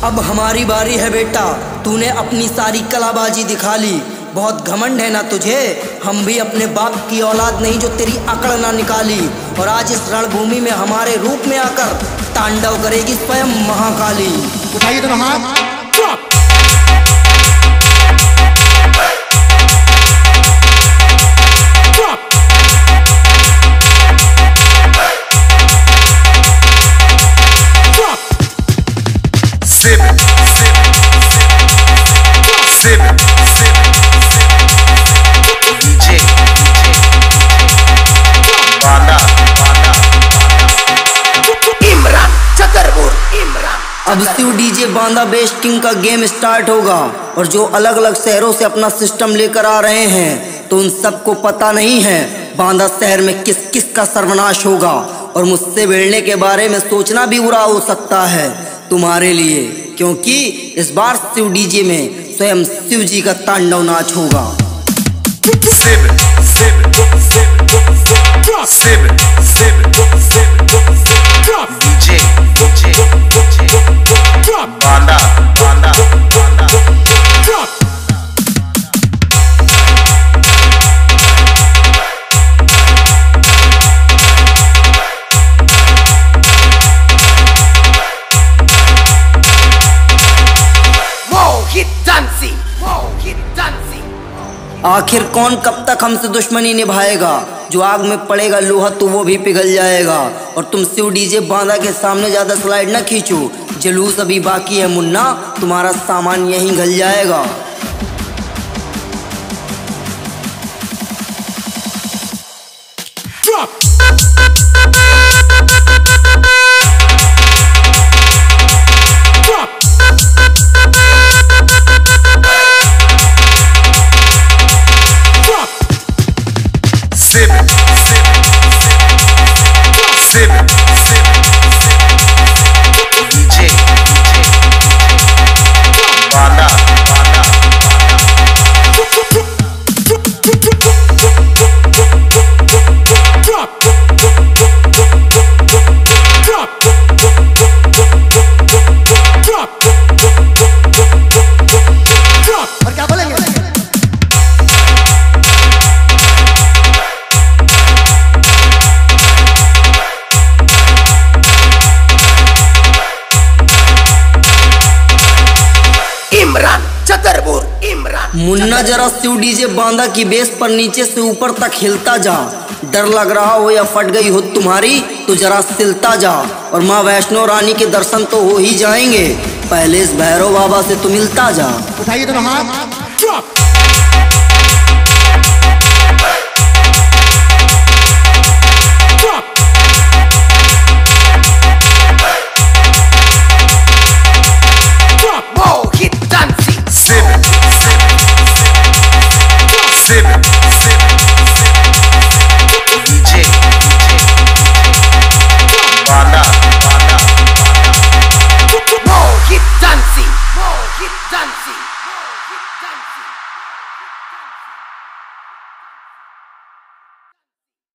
अब हमारी बारी है बेटा, तूने अपनी सारी कलाबाजी दिखा ली। बहुत घमंड है ना तुझे, हम भी अपने बाप की औलाद नहीं जो तेरी अकड़ ना निकाली। और आज इस रणभूमि में हमारे रूप में आकर तांडव करेगी स्वयं महाकाली। उठाइए दोनों हाथ। अब Shiv DJ Banda best king का गेम स्टार्ट होगा और जो अलग अलग शहरों से अपना सिस्टम लेकर आ रहे हैं तो उन सबको पता नहीं है बांदा शहर में किस किस का सर्वनाश होगा। और मुझसे भिड़ने के बारे में सोचना भी बुरा हो सकता है तुम्हारे लिए, क्योंकि इस बार शिव डीजे में स्वयं शिव जी का तांडव नाच होगा। बांदा बांदा आखिर कौन कब तक हमसे दुश्मनी निभाएगा? जो आग में पड़ेगा लोहा तो वो भी पिघल जाएगा। और तुम शिव डीजे बांदा के सामने ज्यादा स्लाइड न खींचो, जुलूस अभी बाकी है मुन्ना, तुम्हारा सामान यहीं गल जाएगा। मुन्ना जरा शिव डीजे बांदा की बेस पर नीचे से ऊपर तक हिलता जा। डर लग रहा हो या फट गई हो तुम्हारी तो जरा सिलता जा। और माँ वैष्णो रानी के दर्शन तो हो ही जाएंगे, पहले इस भैरव बाबा से तो मिलता जा। उठाइए दोनों हाथ। Sip.